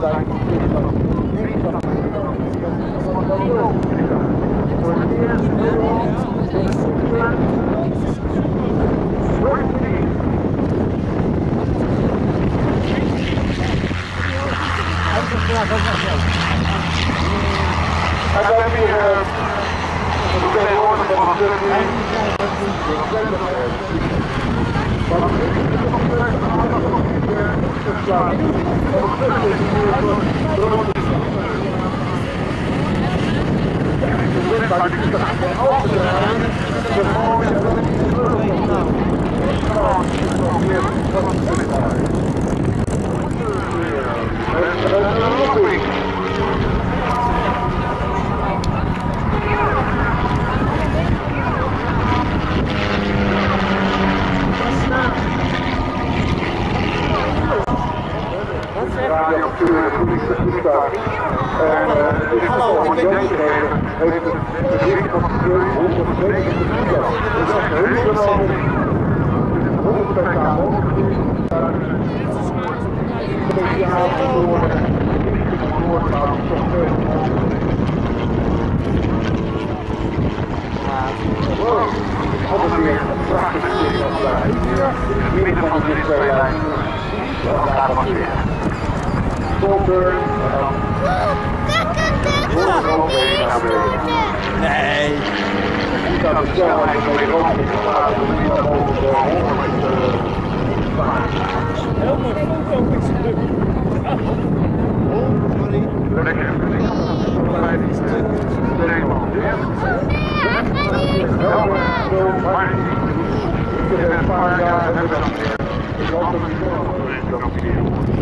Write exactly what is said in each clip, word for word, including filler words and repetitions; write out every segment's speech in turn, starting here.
Nee. Heel mooi foto met z'n lekker. Een paar jaar hebben we nog meer. Ik hoop dat we nog meer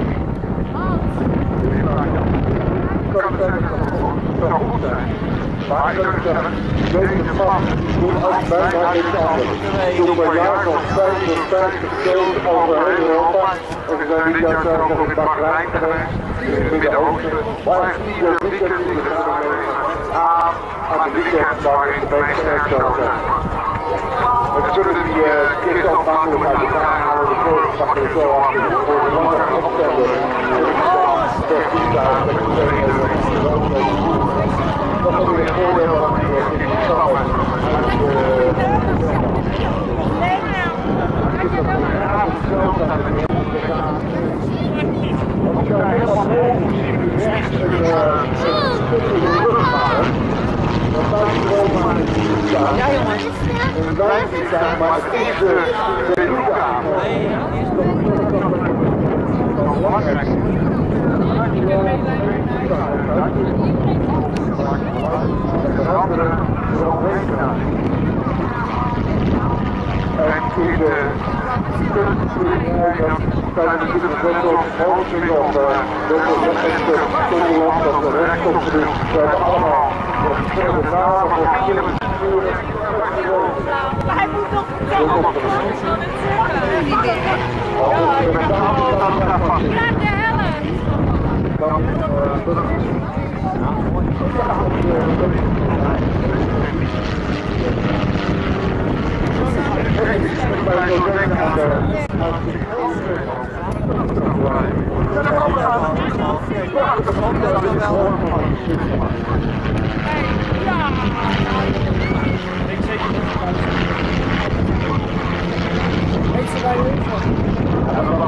kan het zijn dat het zo goed zijn. Maar ik kan zeggen, deze vast doen ook bijna niks anders. Toen per jaar nog vijftig, vijftig shows over heel Europa. En we zijn dit jaar zelf nog in Bahrein geweest, in het Midden-Oosten. Maar ieder weekend die we aan, aan de weekend waarin de meeste extra's zijn. We zullen die kist ook makkelijk uit elkaar halen, de voorzitter mag er zo aan voor de lange afstanden. Dat is ook weer een voordeel van die stappen uit de avond zelf naar de wereld gaan. Als je helemaal boven ziet, rechts een stukje in de rug maken, dan zou je gewoon maar in de staan. En de buiten staan, maar het is de beluga. Dat is belangrijk. Veranderen eromheen gaan. En in de kunststuurheid kan je natuurlijk best wel hoog zien of best wel echte Nederland dat de recht op de we hebben allemaal verschillende namen voor verschillende sturen. Maar hij moet nog komen. Ja, de helft. Dan ja.